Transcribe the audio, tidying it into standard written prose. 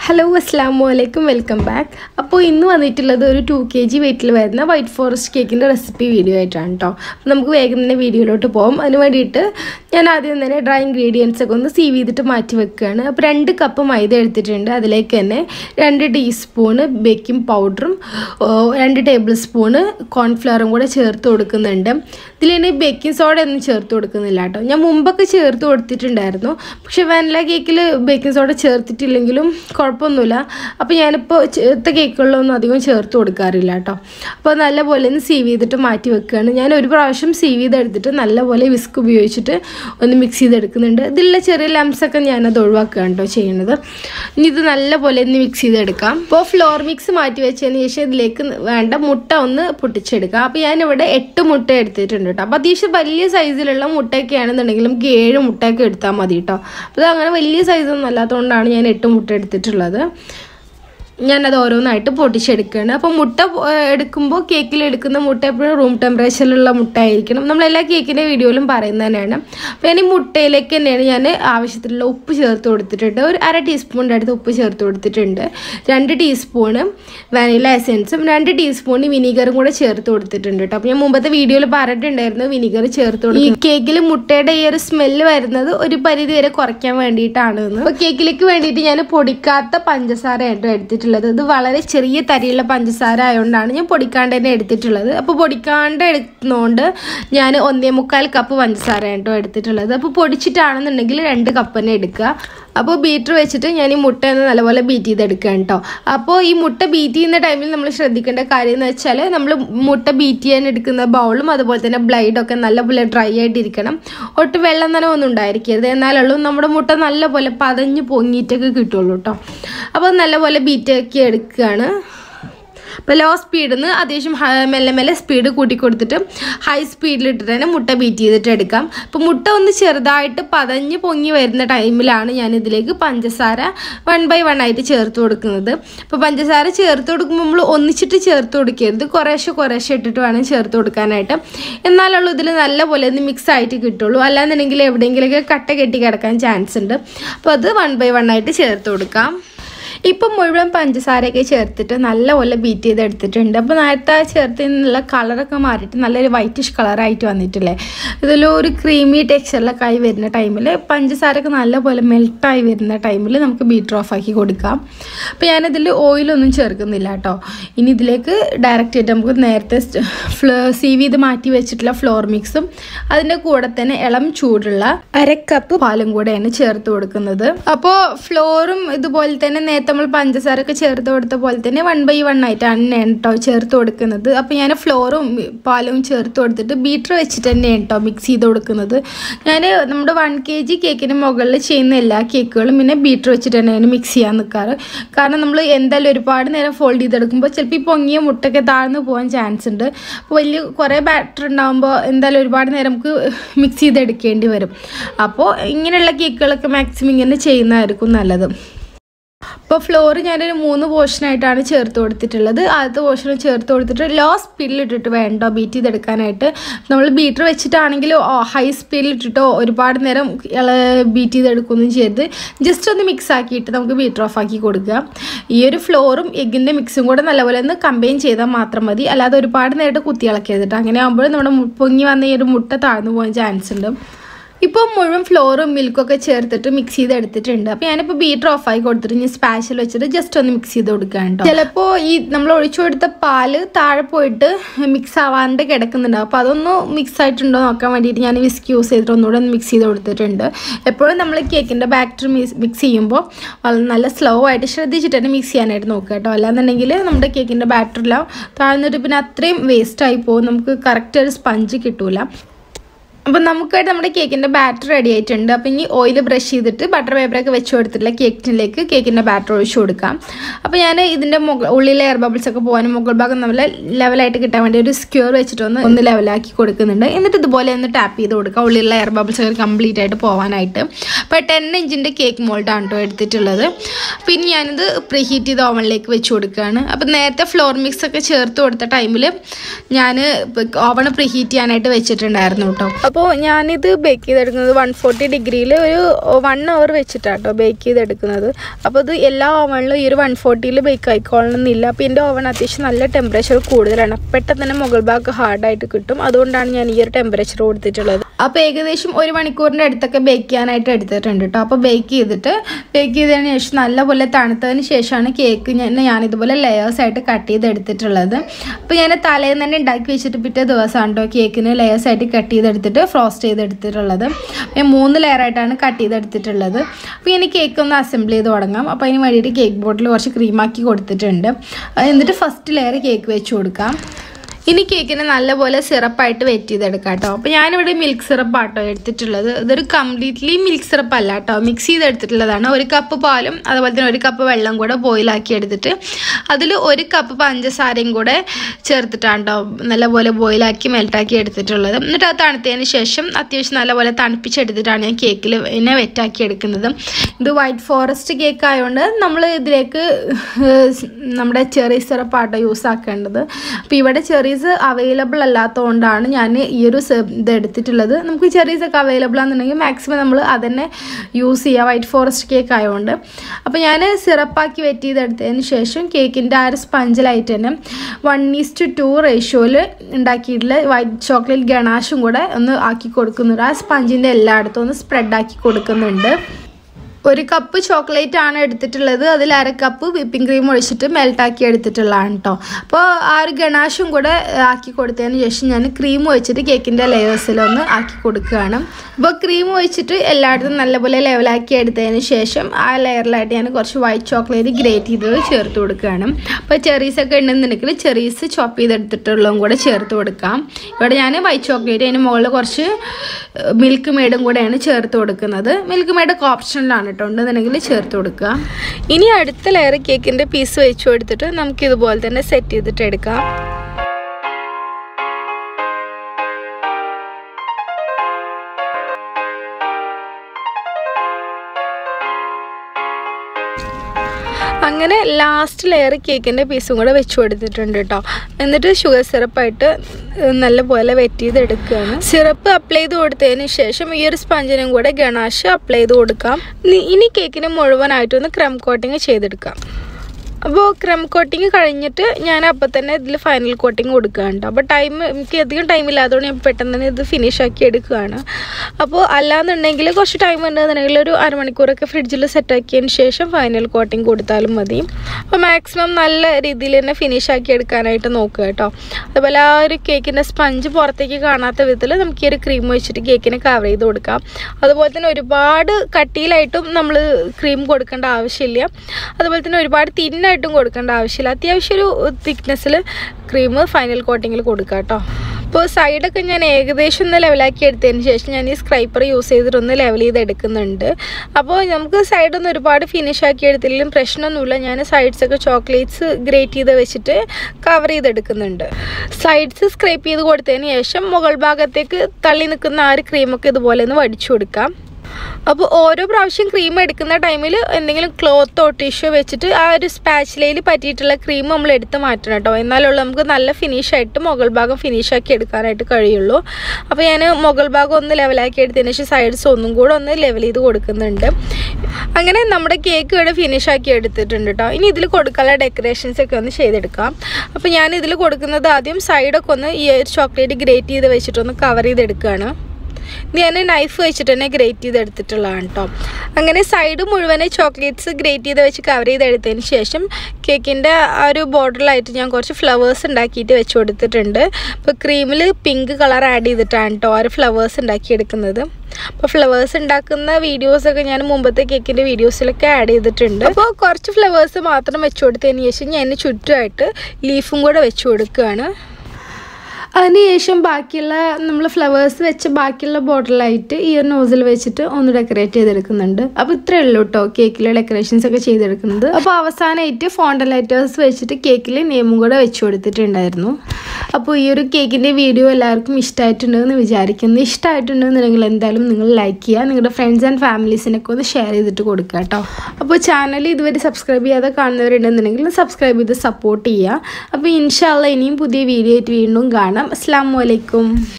Hello, Assalamualaikum, welcome back. അപ്പോൾ ഇന്ന് വന്നിട്ടുള്ളത് ഒരു 2 kg വെയിറ്റിൽ വരുന്ന വൈറ്റ് ഫോറസ്റ്റ് കേക്കിൻ്റെ റെസിപ്പി വീഡിയോ ആയിട്ടാണ് കേട്ടോ. അപ്പോൾ നമുക്ക് വേഗം തന്നെ വീഡിയോയിലോട്ട് പോകാം. അതിന് വേണ്ടിയിട്ട് ഞാൻ ആദ്യം തന്നെ ഡ്രൈ ഇൻഗ്രീഡിയൻസ് ഒക്കെ ഒന്ന് സീവ് ചെയ്തിട്ട് മാറ്റി വെക്കുകയാണ്. അപ്പോൾ 2 കപ്പ് മൈദ എടുത്തിട്ടുണ്ട്. അതിലേക്ക് തന്നെ 2 ടീസ്പൂണ് ബേക്കിംഗ് പൗഡറും 2 ടേബിൾ സ്പൂണ് കോൺഫ്ലവറും കൂടെ ചേർത്ത് കൊടുക്കുന്നുണ്ട്. ഇതിൽ ബേക്കിംഗ് സോഡ ഒന്നും ചേർത്ത് കൊടുക്കുന്നില്ല കേട്ടോ. ഞാൻ മുമ്പൊക്കെ ചേർത്ത് കൊടുത്തിട്ടുണ്ടായിരുന്നു, പക്ഷെ വാനില കേക്കിൽ ബേക്കിംഗ് സോഡ ചേർത്തിട്ടില്ലെങ്കിലും കുഴപ്പമൊന്നുമില്ല. അപ്പോൾ ഞാനിപ്പോൾ ചേർത്ത കേക്കുകളിലൊന്നും അധികം ചേർത്ത് കൊടുക്കാറില്ല കേട്ടോ. അപ്പോൾ നല്ലപോലെ ഒന്ന് സീവ് ചെയ്തിട്ട് മാറ്റി വെക്കുകയാണ്. ഞാൻ ഒരു പ്രാവശ്യം സീവ് ചെയ്തെടുത്തിട്ട് നല്ലപോലെ വിസ്ക് ഉപയോഗിച്ചിട്ട് ഒന്ന് മിക്സ് ചെയ്തെടുക്കുന്നുണ്ട്. ഇതിലുള്ള ചെറിയ ലംസൊക്കെ ഞാനത് ഒഴിവാക്കുകയാണ് കേട്ടോ ചെയ്യുന്നത്. ഇനി ഇത് നല്ലപോലെ ഒന്ന് മിക്സ് ചെയ്തെടുക്കാം. അപ്പോൾ ഫ്ലോർ മിക്സ് മാറ്റി വെച്ചതിന് ശേഷം ഇതിലേക്ക് വേണ്ട മുട്ട ഒന്ന് പൊട്ടിച്ചെടുക്കാം. അപ്പോൾ ഞാനിവിടെ 8 മുട്ട എടുത്തിട്ടുണ്ട് കേട്ടോ. അപ്പോൾ അത്യാവശ്യം വലിയ സൈസിലുള്ള മുട്ടയൊക്കെ ആണെന്നുണ്ടെങ്കിൽ നമുക്ക് 7 മുട്ടയൊക്കെ എടുത്താൽ മതി കേട്ടോ. അപ്പോൾ അത് അങ്ങനെ വലിയ സൈസൊന്നും അല്ലാത്തതുകൊണ്ടാണ് ഞാൻ 8 മുട്ട എടുത്തിട്ടുള്ളത്. ഞാനത് ഓരോന്നായിട്ട് പൊട്ടിച്ചെടുക്കുകയാണ്. അപ്പോൾ മുട്ട എടുക്കുമ്പോൾ കേക്കിൽ എടുക്കുന്ന മുട്ട എപ്പോഴും റൂം ടെമ്പറേച്ചറിലുള്ള മുട്ട ആയിരിക്കണം. നമ്മളെല്ലാ കേക്കിൻ്റെ വീഡിയോയിലും പറയുന്നത് തന്നെയാണ്. അപ്പോൾ ഞാൻ ഈ മുട്ടയിലേക്ക് തന്നെയാണ് ഞാൻ ആവശ്യത്തിലുള്ള ഉപ്പ് ചേർത്ത് കൊടുത്തിട്ടുണ്ട്. ഒരു 1/2 ടീസ്പൂണിൻ്റെ അടുത്ത് ഉപ്പ് ചേർത്ത് കൊടുത്തിട്ടുണ്ട്. 2 ടീസ്പൂണ് വാനില എസൻസും 2 ടീസ്പൂൺ വിനീഗറും കൂടെ ചേർത്ത് കൊടുത്തിട്ടുണ്ട് കേട്ടോ. അപ്പോൾ ഞാൻ മുമ്പത്തെ വീഡിയോയിൽ പറഞ്ഞിട്ടുണ്ടായിരുന്നു വിനീഗർ ചേർത്ത് കൊടുക്കും. ഈ കേക്കിൽ മുട്ടയുടെ ഈ ഒരു സ്മെല്ല് വരുന്നത് ഒരു പരിധി വരെ കുറയ്ക്കാൻ വേണ്ടിയിട്ടാണ്. അപ്പോൾ കേക്കിലേക്ക് വേണ്ടിയിട്ട് ഞാൻ പൊടിക്കാത്ത പഞ്ചസാര ആയിട്ട് എടുത്തിട്ടുണ്ട്. ഇത് വളരെ ചെറിയ തരിയുള്ള പഞ്ചസാര ആയതുകൊണ്ടാണ് ഞാൻ പൊടിക്കാണ്ട് തന്നെ എടുത്തിട്ടുള്ളത്. അപ്പോൾ പൊടിക്കാണ്ട് എടുക്കുന്നതുകൊണ്ട് ഞാൻ 1.25 കപ്പ് പഞ്ചസാര കേട്ടോ എടുത്തിട്ടുള്ളത്. അപ്പോൾ പൊടിച്ചിട്ടാണെന്നുണ്ടെങ്കിൽ 2 കപ്പ് തന്നെ എടുക്കുക. അപ്പോൾ ബീറ്റർ വെച്ചിട്ട് ഞാൻ ഈ മുട്ട നല്ലപോലെ ബീറ്റ് ചെയ്തെടുക്കുകയാണ് കേട്ടോ. അപ്പോൾ ഈ മുട്ട ബീറ്റ് ചെയ്യുന്ന ടൈമിൽ നമ്മൾ ശ്രദ്ധിക്കേണ്ട കാര്യം എന്ന് വെച്ചാൽ നമ്മൾ മുട്ട ബീറ്റ് ചെയ്യാൻ എടുക്കുന്ന ബൗളും അതുപോലെ തന്നെ ബ്ലൈഡൊക്കെ നല്ലപോലെ ഡ്രൈ ആയിട്ടിരിക്കണം. ഒട്ടും വെള്ളം നനവൊന്നും ഉണ്ടായിരിക്കരുത്. എന്നാലുള്ളൂ നമ്മുടെ മുട്ട നല്ലപോലെ പതഞ്ഞ് പൊങ്ങിയിട്ടൊക്കെ കിട്ടുള്ളൂ കേട്ടോ. അപ്പോൾ നല്ലപോലെ ബീറ്റാക്കി എടുക്കുകയാണ്. അപ്പോൾ ലോ സ്പീഡിൽ നിന്ന് അത്യാവശ്യം മെല്ലെ മെല്ലെ സ്പീഡ് കൂട്ടി കൊടുത്തിട്ട് ഹൈ സ്പീഡിലിട്ടിട്ട് തന്നെ മുട്ട ബീറ്റ് ചെയ്തിട്ട് എടുക്കാം. അപ്പോൾ മുട്ട ഒന്ന് ചെറുതായിട്ട് പതഞ്ഞ് പൊങ്ങി വരുന്ന ടൈമിലാണ് ഞാൻ ഇതിലേക്ക് പഞ്ചസാര 1 by 1 ആയിട്ട് ചേർത്ത് കൊടുക്കുന്നത്. അപ്പോൾ പഞ്ചസാര ചേർത്ത് കൊടുക്കുമ്പോൾ നമ്മൾ ഒന്നിച്ചിട്ട് ചേർത്ത് കൊടുക്കരുത്, കുറേശ്ശെ ഇട്ടിട്ട് വേണം ചേർത്ത് കൊടുക്കാനായിട്ട്. എന്നാലുള്ളൂ ഇതിൽ നല്ലപോലെ ഒന്ന് മിക്സ് ആയിട്ട് കിട്ടുള്ളൂ. അല്ലാന്നുണ്ടെങ്കിൽ എവിടെയെങ്കിലുമൊക്കെ കട്ട കെട്ടി കിടക്കാൻ ചാൻസ് ഉണ്ട്. അപ്പോൾ അത് 1 by 1 ആയിട്ട് ചേർത്ത് കൊടുക്കാം. ഇപ്പം മുഴുവൻ പഞ്ചസാരയൊക്കെ ചേർത്തിട്ട് നല്ലപോലെ ബീറ്റ് ചെയ്തെടുത്തിട്ടുണ്ട്. അപ്പോൾ നേരത്തെ ചേർത്തിനുള്ള കളറൊക്കെ മാറിയിട്ട് നല്ലൊരു വൈറ്റിഷ് കളറായിട്ട് വന്നിട്ടില്ലേ. ഇതിലൊരു ക്രീമി ടെക്സ്ചറിലൊക്കെ ആയി വരുന്ന ടൈമിൽ പഞ്ചസാരയൊക്കെ നല്ലപോലെ മെൽട്ടായി വരുന്ന ടൈമിൽ നമുക്ക് ബീറ്റർ ഓഫ് ആക്കി കൊടുക്കാം. അപ്പോൾ ഞാനിതിൽ ഓയിലൊന്നും ചേർക്കുന്നില്ല കേട്ടോ. ഇനി ഇതിലേക്ക് ഡയറക്റ്റ് ആയിട്ട് നമുക്ക് നേരത്തെ സീവ് ചെയ്ത് മാറ്റി വെച്ചിട്ടുള്ള ഫ്ലോർ മിക്സും അതിൻ്റെ കൂടെ തന്നെ ഇളം ചൂടുള്ള 1/2 കപ്പ് പാലും കൂടെയാണ് ചേർത്ത് കൊടുക്കുന്നത്. അപ്പോൾ ഫ്ലോറും ഇതുപോലെ തന്നെ നേരത്തെ നമ്മൾ പഞ്ചസാരൊക്കെ ചേർത്ത് കൊടുത്ത പോലെ തന്നെ 1 by 1 ആയിട്ടാണ് കേട്ടോ ചേർത്ത് കൊടുക്കുന്നത്. അപ്പോൾ ഞാൻ ഫ്ലോറും പാലും ചേർത്ത് കൊടുത്തിട്ട് ബീറ്റർ വെച്ചിട്ട് തന്നെയാണ് കേട്ടോ മിക്സ് ചെയ്ത് കൊടുക്കുന്നത്. ഞാൻ നമ്മുടെ 1 kg കേക്കിന് മുകളിൽ ചെയ്യുന്ന എല്ലാ കേക്കുകളും പിന്നെ ബീറ്റർ വെച്ചിട്ട് തന്നെയാണ് മിക്സ് ചെയ്യാൻ നിൽക്കാറ്. കാരണം നമ്മൾ എന്തായാലും ഒരുപാട് നേരം ഫോൾഡ് ചെയ്തെടുക്കുമ്പോൾ ചിലപ്പോൾ ഈ പൊങ്ങിയ മുട്ടൊക്കെ താഴ്ന്നു പോകാൻ ചാൻസ് ഉണ്ട്. അപ്പോൾ കുറേ ബാറ്റർ ഉണ്ടാകുമ്പോൾ എന്തായാലും ഒരുപാട് നേരം നമുക്ക് മിക്സ് ചെയ്തെടുക്കേണ്ടി വരും. അപ്പോൾ ഇങ്ങനെയുള്ള കേക്കുകളൊക്കെ മാക്സിമം ഇങ്ങനെ ചെയ്യുന്നതായിരിക്കും നല്ലത്. അപ്പോൾ ഫ്ലോർ ഞാനൊരു 3 പോർഷനായിട്ടാണ് ചേർത്ത് കൊടുത്തിട്ടുള്ളത്. ആദ്യത്തെ പോർഷൻ ചേർത്ത് കൊടുത്തിട്ട് ലോ സ്പീഡിലിട്ടിട്ട് വേണ്ടോ ബീറ്റ് ചെയ്തെടുക്കാനായിട്ട്. നമ്മൾ ബീറ്റർ വെച്ചിട്ടാണെങ്കിലും ഹൈ സ്പീഡിലിട്ടിട്ടോ ഒരുപാട് നേരം ബീറ്റ് ചെയ്തെടുക്കുകയൊന്നും ചെയ്ത് ജസ്റ്റ് ഒന്ന് മിക്സ് ആക്കിയിട്ട് നമുക്ക് ബീറ്റർ ഓഫ് ആക്കി കൊടുക്കുക. ഈ ഒരു ഫ്ലോറും എഗ്ഗിൻ്റെ മിക്സും കൂടെ നല്ലപോലെ ഒന്ന് കമ്പൈൻ ചെയ്താൽ മാത്രം മതി. അല്ലാതെ ഒരുപാട് നേരം കുത്തി ഇളക്കരുത്. അങ്ങനെ ആകുമ്പോൾ നമ്മുടെ പൊങ്ങി വന്ന ഈ ഒരു മുട്ട താഴ്ന്നു പോകാൻ ചാൻസ് ഉണ്ട്. ഇപ്പോൾ മുഴുവൻ ഫ്ലോറും മിൽക്കൊക്കെ ചേർത്തിട്ട് മിക്സ് ചെയ്തെടുത്തിട്ടുണ്ട്. അപ്പോൾ ഞാനിപ്പോൾ ബീറ്റർ ഓഫ് ആയി കൊടുത്തിട്ട് ഞാൻ സ്പാച്ചിൽ വെച്ചിട്ട് ജസ്റ്റ് ഒന്ന് മിക്സ് ചെയ്ത് കൊടുക്കുകയാണ് കേട്ടോ. ചിലപ്പോൾ ഈ നമ്മൾ ഒഴിച്ചു കൊടുത്ത പാല് താഴെ പോയിട്ട് മിക്സ് ആവാണ്ട് കിടക്കുന്നുണ്ട്. അപ്പോൾ അതൊന്ന് മിക്സ് ആയിട്ടുണ്ടോ നോക്കാൻ വേണ്ടിയിട്ട് ഞാൻ വിസ്ക് യൂസ് ചെയ്തിട്ട് ഒന്നുകൂടെ ഒന്ന് മിക്സ് ചെയ്ത് കൊടുത്തിട്ടുണ്ട്. എപ്പോഴും നമ്മൾ കേക്കിൻ്റെ ബാറ്റർ മിക്സ് ചെയ്യുമ്പോൾ നല്ല സ്ലോ ആയിട്ട് ശ്രദ്ധിച്ചിട്ട് തന്നെ മിക്സ് ചെയ്യാനായിട്ട് നോക്കുക കേട്ടോ. അല്ലാന്നുണ്ടെങ്കിൽ നമ്മുടെ കേക്കിൻ്റെ ബാറ്ററെല്ലാം താഴ്ന്നിട്ട് പിന്നെ അത്രയും വേസ്റ്റായി പോകും. നമുക്ക് കറക്റ്റ് ഒരു സ്പഞ്ച് കിട്ടൂല. അപ്പോൾ നമുക്കായിട്ട് നമ്മുടെ കേക്കിൻ്റെ ബാറ്റർ റെഡി ആയിട്ടുണ്ട്. അപ്പോൾ ഇനി ഓയിൽ ബ്രഷ് ചെയ്തിട്ട് ബട്ടർ പേപ്പറൊക്കെ വെച്ച് കൊടുത്തിട്ടുള്ള കേക്കിലേക്ക് കേക്കിൻ്റെ ബാറ്റർ ഒഴിച്ച് കൊടുക്കാം. അപ്പോൾ ഞാൻ ഇതിൻ്റെ ഉള്ളിലെ എയർ ബബിൾസ് ഒക്കെ പോകാനും മുകൾ ഭാഗം നമ്മൾ ലെവലായിട്ട് കിട്ടാൻ വേണ്ടി ഒരു സ്ക്വയർ വെച്ചിട്ട് ഒന്ന് ലെവലാക്കി കൊടുക്കുന്നുണ്ട്. എന്നിട്ട് ഇതുപോലെ ഒന്ന് ടാപ്പ് ചെയ്ത് കൊടുക്കുക ഉള്ളിലുള്ള എയർ ബബിൾസ് ഒക്കെ കംപ്ലീറ്റ് ആയിട്ട് പോകാനായിട്ട്. അപ്പോൾ 10 ഇഞ്ചിൻ്റെ കേക്ക് മോൾഡാണ് കേട്ടോ എടുത്തിട്ടുള്ളത്. പിന്നെ ഞാനിത് പ്രീഹീറ്റ് ചെയ്ത് ഓവനിലേക്ക് വെച്ച് കൊടുക്കുകയാണ്. അപ്പോൾ നേരത്തെ ഫ്ലോർ മിക്സ് ഒക്കെ ചേർത്ത് കൊടുത്ത ടൈമിൽ ഞാൻ ഓവൺ പ്രീഹീറ്റ് ചെയ്യാനായിട്ട് വെച്ചിട്ടുണ്ടായിരുന്നു കേട്ടോ. അപ്പോൾ ഞാനിത് ബേക്ക് ചെയ്തെടുക്കുന്നത് 140 ഡിഗ്രിയിൽ ഒരു 1 hour വെച്ചിട്ടാട്ടോ ബേക്ക് ചെയ്തെടുക്കുന്നത്. അപ്പോൾ ഇത് എല്ലാ ഓവണിലും ഈ ഒരു 140 ബേക്ക് ആയിക്കോളണമെന്നില്ല. അപ്പോൾ എൻ്റെ ഓവൺ അത്യാവശ്യം നല്ല ടെമ്പറേച്ചർ കൂടുതലാണ്. പെട്ടെന്ന് തന്നെ മുകൾ ഭാഗം ഹാർഡായിട്ട് കിട്ടും. അതുകൊണ്ടാണ് ഞാൻ ഈ ഒരു ടെമ്പറേച്ചർ കൊടുത്തിട്ടുള്ളത്. അപ്പോൾ ഏകദേശം 1 മണിക്കൂറിൻ്റെ അടുത്തൊക്കെ ബേക്ക് ചെയ്യാനായിട്ട് എടുത്തിട്ടുണ്ട് കേട്ടോ. അപ്പോൾ ബേക്ക് ചെയ്തതിന് ശേഷം നല്ലപോലെ തണുത്തതിന് ശേഷമാണ് കേക്ക് ഞാനിതുപോലെ ലെയേഴ്സായിട്ട് കട്ട് ചെയ്തെടുത്തിട്ടുള്ളത്. അപ്പോൾ ഞാൻ തലേന്ന് തന്നെ ഉണ്ടാക്കി വെച്ചിട്ട് പിറ്റേ ദിവസമാണ് കേട്ടോ കേക്കിന് ലെയേഴ്സായിട്ട് കട്ട് ചെയ്തെടുത്തിട്ട് ഫ്രോസ്റ്റ് ചെയ്തെടുത്തിട്ടുള്ളത്. ഞാൻ 3 ലെയറായിട്ടാണ് കട്ട് ചെയ്തെടുത്തിട്ടുള്ളത്. അപ്പോൾ ഇനി കേക്ക് ഒന്ന് അസംബിൾ ചെയ്ത് തുടങ്ങാം. അപ്പോൾ അതിന് വേണ്ടിയിട്ട് കേക്ക് ബോട്ടിൽ കുറച്ച് ക്രീമാക്കി കൊടുത്തിട്ടുണ്ട്. എന്നിട്ട് ഫസ്റ്റ് ലെയർ കേക്ക് വെച്ച് കൊടുക്കാം. ഇനി കേക്കിനെ നല്ലപോലെ സിറപ്പായിട്ട് വെറ്റ് ചെയ്തെടുക്കാം കേട്ടോ. അപ്പോൾ ഞാനിവിടെ മിൽക്ക് സിറപ്പാട്ടോ എടുത്തിട്ടുള്ളത്. ഇതൊരു കംപ്ലീറ്റ്ലി മിൽക്ക് സിറപ്പ് അല്ല കേട്ടോ, മിക്സ് ചെയ്തെടുത്തിട്ടുള്ളതാണ്. 1 കപ്പ് പാലും അതുപോലെ തന്നെ 1 കപ്പ് വെള്ളം കൂടെ ബോയിലാക്കി എടുത്തിട്ട് അതിൽ 1 കപ്പ് പഞ്ചസാരയും കൂടെ ചേർത്തിട്ടാണ് കേട്ടോ നല്ലപോലെ ബോയിലാക്കി മെൽറ്റാക്കി എടുത്തിട്ടുള്ളത്. എന്നിട്ട് അത് തണുത്തതിന് ശേഷം അത്യാവശ്യം നല്ലപോലെ തണുപ്പിച്ചെടുത്തിട്ടാണ് ഞാൻ കേക്കിൽ എന്നെ വെറ്റാക്കി എടുക്കുന്നത്. ഇത് വൈറ്റ് ഫോറസ്റ്റ് കേക്ക് ആയതുകൊണ്ട് നമ്മൾ ഇതിലേക്ക് നമ്മുടെ ചെറി സിറപ്പാട്ടോ യൂസ് ആക്കേണ്ടത്. അപ്പോൾ ഇവിടെ ചെറീസ് അവൈലബിൾ അല്ലാത്തതുകൊണ്ടാണ് ഞാൻ ഈ ഒരു ഇത് എടുത്തിട്ടുള്ളത്. നമുക്ക് ചെറീസൊക്കെ അവൈലബിൾ ആണെന്നുണ്ടെങ്കിൽ മാക്സിമം നമ്മൾ അതന്നെ യൂസ് ചെയ്യുക, വൈറ്റ് ഫോറസ്റ്റ് കേക്ക് ആയതുകൊണ്ട്. അപ്പോൾ ഞാൻ സിറപ്പാക്കി വെറ്റ് ചെയ്തെടുത്തതിന് ശേഷം കേക്കിൻ്റെ ആ ഒരു സ്പഞ്ചിലായിട്ട് തന്നെ 1:2 റേഷ്യോയിൽ ഉണ്ടാക്കിയിട്ടുള്ള വൈറ്റ് ചോക്ലേറ്റ് ഗണാഷും കൂടെ ഒന്ന് ആക്കി കൊടുക്കുന്നുണ്ട്. ആ സ്പഞ്ചിൻ്റെ എല്ലായിടത്തും ഒന്ന് സ്പ്രെഡാക്കി കൊടുക്കുന്നുണ്ട്. 1 കപ്പ് ചോക്ലേറ്റ് ആണ് എടുത്തിട്ടുള്ളത്. അതിൽ 1/2 കപ്പ് വിപ്പിംഗ് ക്രീം ഒഴിച്ചിട്ട് മെൽട്ടാക്കി എടുത്തിട്ടുള്ളതാണ് കേട്ടോ. അപ്പോൾ ആ ഒരു ഗണാഷും കൂടെ ആക്കി കൊടുത്തതിന് ശേഷം ഞാൻ ക്രീം ഒഴിച്ചിട്ട് കേക്കിൻ്റെ ലെയേഴ്സിലൊന്ന് ആക്കി കൊടുക്കുകയാണ്. അപ്പോൾ ക്രീം ഒഴിച്ചിട്ട് എല്ലായിടത്തും നല്ലപോലെ ലെവലാക്കി എടുത്തതിന് ശേഷം ആ ലെയറിലായിട്ട് ഞാൻ കുറച്ച് വൈറ്റ് ചോക്ലേറ്റ് ഗ്രേറ്റ് ചെയ്തത് ചേർത്ത് കൊടുക്കുകയാണ്. അപ്പോൾ ചെറീസൊക്കെ ഉണ്ടെന്നുണ്ടെങ്കിൽ ചെറീസ് ചോപ്പ് ചെയ്തെടുത്തിട്ടുള്ളതും കൂടെ ചേർത്ത് കൊടുക്കാം. ഇവിടെ ഞാൻ വൈറ്റ് ചോക്ലേറ്റ് അതിന് മുകളിൽ കുറച്ച് മിൽക്ക് മെയ്ഡും കൂടെയാണ് ചേർത്ത് കൊടുക്കുന്നത്. മിൽക്ക് മെയ്ഡൊക്കെ ഓപ്ഷനിലാണ് കേട്ടോ, ഉണ്ടെന്നുണ്ടെങ്കിൽ ചേർത്ത് കൊടുക്കുക. ഇനി അടുത്ത ലെയർ കേക്കിൻ്റെ പീസ് വെച്ച് കൊടുത്തിട്ട് നമുക്ക് ഇതുപോലെ തന്നെ സെറ്റ് ചെയ്തിട്ട് എടുക്കാം. അങ്ങനെ ലാസ്റ്റ് ലെയർ കേക്കിൻ്റെ പീസും കൂടെ വെച്ച് കൊടുത്തിട്ടുണ്ട് കേട്ടോ. എന്നിട്ട് ഷുഗർ സിറപ്പായിട്ട് നല്ലപോലെ വെറ്റ് ചെയ്തെടുക്കുകയാണ്. സിറപ്പ് അപ്ലൈ ചെയ്ത് കൊടുത്തതിന് ശേഷം ഈ ഒരു സ്പഞ്ചിനും കൂടെ ഗണാഷ് അപ്ലൈ ചെയ്ത് കൊടുക്കാം. ഇനി കേക്കിന് മുഴുവനായിട്ടൊന്ന് ക്രം കോട്ടിങ് ചെയ്തെടുക്കാം. അപ്പോൾ ക്രം കോട്ടിങ് കഴിഞ്ഞിട്ട് ഞാൻ അപ്പോൾ തന്നെ ഇതിൽ ഫൈനൽ കോട്ടിങ് കൊടുക്കുകയാണ്. അപ്പോൾ എനിക്ക് അധികം ടൈമില്ലാത്തതുകൊണ്ട് ഞാൻ പെട്ടെന്ന് തന്നെ ഇത് ഫിനിഷ് ആക്കി എടുക്കുകയാണ്. അപ്പോൾ അല്ലാന്നുണ്ടെങ്കിൽ കുറച്ച് ടൈം ഉണ്ടെന്നുണ്ടെങ്കിൽ ഒരു അരമണിക്കൂറൊക്കെ ഫ്രിഡ്ജിൽ സെറ്റാക്കിയതിന് ശേഷം ഫൈനൽ കോട്ടിങ് കൊടുത്താലും മതി. അപ്പോൾ മാക്സിമം നല്ല രീതിയിൽ തന്നെ ഫിനിഷ് ആക്കി എടുക്കാനായിട്ട് നോക്കുക കേട്ടോ. അതുപോലെ ആ ഒരു കേക്കിൻ്റെ സ്പഞ്ച് പുറത്തേക്ക് കാണാത്ത വിധത്തിൽ നമുക്ക് ഈ ഒരു ക്രീം വെച്ചിട്ട് കേക്കിനെ കവർ ചെയ്ത് കൊടുക്കാം. അതുപോലെ തന്നെ ഒരുപാട് കട്ടിയിലായിട്ടും നമ്മൾ ക്രീം കൊടുക്കേണ്ട ആവശ്യമില്ല. അതുപോലെ തന്നെ ഒരുപാട് തിന്നായിട്ടും കൊടുക്കേണ്ട ആവശ്യമില്ല. അത്യാവശ്യം ഒരു തിക്നെസ്സിൽ ക്രീം ഫൈനൽ കോട്ടിങ്ങിൽ കൊടുക്കുക കേട്ടോ. അപ്പോൾ സൈഡൊക്കെ ഞാൻ ഏകദേശം ഒന്ന് ലെവലാക്കി എടുത്തതിന് ശേഷം ഞാൻ ഈ സ്ക്രൈപ്പർ യൂസ് ചെയ്തിട്ടൊന്ന് ലെവൽ ചെയ്ത് എടുക്കുന്നുണ്ട്. അപ്പോൾ നമുക്ക് സൈഡൊന്നും ഒരുപാട് ഫിനിഷ് ആക്കി എടുത്തില്ലെങ്കിലും പ്രശ്നമൊന്നുമില്ല. ഞാൻ സൈഡ്സൊക്കെ ചോക്ലേറ്റ്സ് ഗ്രേറ്റ് ചെയ്ത് വെച്ചിട്ട് കവർ ചെയ്തെടുക്കുന്നുണ്ട്. സൈഡ്സ് സ്ക്രൈപ്പ് ചെയ്ത് കൊടുത്തതിന് ശേഷം മുകൾ ഭാഗത്തേക്ക് തള്ളി നിൽക്കുന്ന ആ ഒരു ക്രീമൊക്കെ ഇതുപോലെ ഒന്ന് വടിച്ചു കൊടുക്കാം. അപ്പോൾ ഓരോ പ്രാവശ്യം ക്രീം എടുക്കുന്ന ടൈമിൽ എന്തെങ്കിലും ക്ലോത്തോ ടിഷ്യൂ വെച്ചിട്ട് ആ ഒരു സ്പാച്ചിലയിൽ പറ്റിയിട്ടുള്ള ക്രീം നമ്മൾ എടുത്ത് മാറ്റണം കേട്ടോ. എന്നാലുള്ള നമുക്ക് നല്ല ഫിനിഷായിട്ട് മുകൾ ഭാഗം ഫിനിഷാക്കി എടുക്കാനായിട്ട് കഴിയുള്ളൂ. അപ്പോൾ ഞാൻ മുകൾ ഭാഗം ഒന്ന് ലെവലാക്കി എടുത്തതിന് ശേഷം സൈഡ്സ് ഒന്നും കൂടെ ഒന്ന് ലെവൽ ചെയ്ത് കൊടുക്കുന്നുണ്ട്. അങ്ങനെ നമ്മുടെ കേക്ക് ഇവിടെ ഫിനിഷാക്കി എടുത്തിട്ടുണ്ട് കേട്ടോ. ഇനി ഇതിൽ കൊടുക്കാനുള്ള ഡെക്കറേഷൻസ് ഒക്കെ ഒന്ന് ചെയ്തെടുക്കാം. അപ്പോൾ ഞാൻ ഇതിൽ കൊടുക്കുന്നത് ആദ്യം സൈഡൊക്കെ ഒന്ന് ഈ ഒരു ചോക്ലേറ്റ് ഗ്രേറ്റ് ചെയ്ത് വെച്ചിട്ടൊന്ന് കവർ ചെയ്തെടുക്കുകയാണ്. ഞാൻ നൈഫ് വെച്ചിട്ട് തന്നെ ഗ്രേറ്റ് ചെയ്തെടുത്തിട്ടുള്ളതാണ് കേട്ടോ. അങ്ങനെ സൈഡ് മുഴുവൻ ചോക്ലേറ്റ്സ് ഗ്രേറ്റ് ചെയ്ത് വെച്ച് കവർ ചെയ്തെടുത്തതിന് ശേഷം കേക്കിൻ്റെ ആ ഒരു ബോർഡറിലായിട്ട് ഞാൻ കുറച്ച് ഫ്ലവേഴ്സ് ഉണ്ടാക്കിയിട്ട് വെച്ച് കൊടുത്തിട്ടുണ്ട്. അപ്പോൾ ക്രീമിൽ പിങ്ക് കളർ ആഡ് ചെയ്തിട്ടാണ് കേട്ടോ ആ ഒരു ഫ്ലവേഴ്സ് ഉണ്ടാക്കിയെടുക്കുന്നത്. അപ്പോൾ ഫ്ലവേഴ്സ് ഉണ്ടാക്കുന്ന വീഡിയോസൊക്കെ ഞാൻ മുമ്പത്തെ കേക്കിൻ്റെ വീഡിയോസിലൊക്കെ ആഡ് ചെയ്തിട്ടുണ്ട്. അപ്പോൾ കുറച്ച് ഫ്ലവേഴ്സ് മാത്രം വെച്ച് കൊടുത്തതിന് ശേഷം ഞാൻ ചുറ്റുമായിട്ട് ലീഫും കൂടെ വെച്ച് കൊടുക്കുകയാണ്. അതിനുശേഷം ബാക്കിയുള്ള നമ്മൾ ഫ്ലവേഴ്സ് വെച്ച് ബാക്കിയുള്ള ബോട്ടിലായിട്ട് ഈ ഒരു നോസിൽ വെച്ചിട്ട് ഒന്ന് ഡെക്കറേറ്റ് ചെയ്തെടുക്കുന്നുണ്ട്. അപ്പോൾ ഇത്രയേ ഉള്ളൂ കേട്ടോ കേക്കിലെ ഡെക്കറേഷൻസ് ഒക്കെ ചെയ്തെടുക്കുന്നത്. അപ്പോൾ അവസാനമായിട്ട് ഫോണ്ടൻ ലൈറ്റേഴ്സ് വെച്ചിട്ട് കേക്കിൽ നെയിമും കൂടെ വെച്ച് കൊടുത്തിട്ടുണ്ടായിരുന്നു. അപ്പോൾ ഈ ഒരു കേക്കിൻ്റെ വീഡിയോ എല്ലാവർക്കും ഇഷ്ടമായിട്ടുണ്ടെന്ന് വിചാരിക്കുന്നു. ഇഷ്ടമായിട്ടുണ്ടെന്നുണ്ടെങ്കിൽ എന്തായാലും നിങ്ങൾ ലൈക്ക് ചെയ്യുക, നിങ്ങളുടെ ഫ്രണ്ട്സ് ആൻഡ് ഫാമിലീസിനൊക്കെ ഒന്ന് ഷെയർ ചെയ്തിട്ട് കൊടുക്കുക കേട്ടോ. അപ്പോൾ ചാനൽ ഇതുവരെ സബ്സ്ക്രൈബ് ചെയ്യാതെ കാണുന്നവരുണ്ടെന്നുണ്ടെങ്കിൽ സബ്സ്ക്രൈബ് ചെയ്ത് സപ്പോർട്ട് ചെയ്യുക. അപ്പോൾ ഇൻഷാ അല്ലാഹ് ഇനിയും പുതിയ വീഡിയോ ആയിട്ട് വീണ്ടും കാണാം. അസ്സലാമു അലൈക്കും.